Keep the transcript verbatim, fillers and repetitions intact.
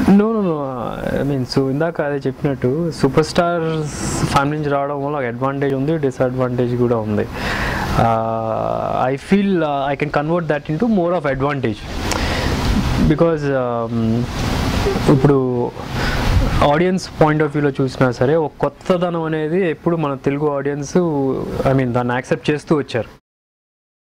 No no no I mean so ఇందాక అదే చెప్పినట్టు సూపర్ స్టార్స్ ఫ్యామిలీ నుంచి రావడం వల్ల ఒక అడ్వాంటేజ్ ఉంది, డిసడ్వాంటేజ్ కూడా ఉంది. I feel I can convert that into more of advantage because ఇప్పుడు ఆడియన్స్ పాయింట్ ఆఫ్ వ్యూలో చూసినా సరే ఒక కొత్తదనం అనేది ఎప్పుడు మన తెలుగు ఆడియన్స్ ఐ మీన్ దాన్ని యాక్సెప్ట్ చేస్తూ వచ్చారు.